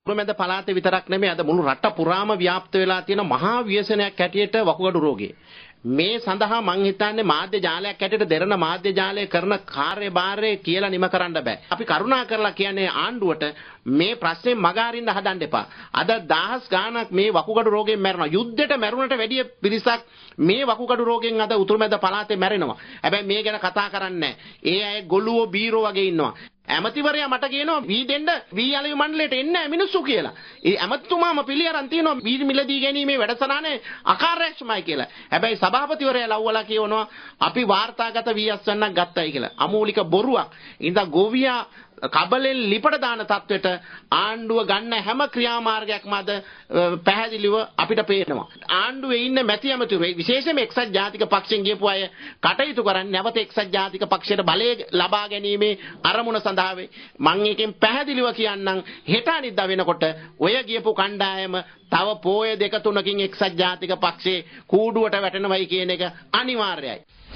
උතුරුමැද පළාතේ විතරක් නෙමෙයි අද මුළු රට පුරාම ව්‍යාප්ත වෙලා තියෙන මහා ව්‍යසනයක් හැටියට වකුගඩු රෝගය. මේ සඳහා මං හිතන්නේ මාධ්‍ය ජාලයක් හැටියට දෙරණ මාධ්‍ය ජාලය කරන කාර්යභාරය කියලා නිම කරන්න බෑ. අපි කරුණා කරලා කියන්නේ ආණ්ඩුවට මේ ප්‍රශ්නේ මගහරින්න හදන්න එපා. අද දහස් ගාණක් මේ වකුගඩු රෝගයෙන් මැරෙනවා. යුද්ධයට මැරුණට වැඩිය පිරිසක් මේ වකුගඩු රෝගයෙන් අද උතුරුමැද පළාතේ මැරෙනවා. හැබැයි මේ ගැන කතා කරන්නේ නැහැ. ඒ අය ගොළුවෝ බීරෝ වගේ ඉන්නවා. ඇමතිවරයා මට කියනවා වී දෙන්න වී අලෙවි මණ්ඩලයට එන්නේ නැහැ මිනිස්සු කියලා. ඒ ඇමතිතුමාම පිළිඅරන් තියනවා වී මිලදී ගැනීමේ වැඩසටහනේ අකාර්යක්ෂමයි කියලා. හැබැයි සභාපතිවරයා ලව්වලා කියනවා අපි වාර්තාගත වී අස්වැන්නක් ගත්තයි කියලා. අමූලික බොරුවක්. ඉතින් ගොවියා කබලෙන් ලිපට දාන තත්වෙට ආණ්ඩුව ගන්න හැම ක්‍රියාමාර්ගයක්ම අද පැහැදිලිව අපිට පේනවා. ආණ්ඩුවේ ඉන්න මැති ඇමතිවරු විශේෂයෙන්ම එක්සත් ජාතික පක්ෂයෙන් ගියපු අය කටයුතු කරන්නේ නැවත එක්සත් ජාතික පක්ෂයට බලය ලබා ගැනීමේ අරමුණ සඳහා වෙයි. මම එකෙන් පැහැදිලිව කියන්නම් හෙට අනිද්දා වෙනකොට ඔය ගියපු කණ්ඩායම තව පෝය 2-3කින් එක්සත් ජාතික පක්ෂයේ කූඩුවට වැටෙනවයි කියන එක අනිවාර්යයි.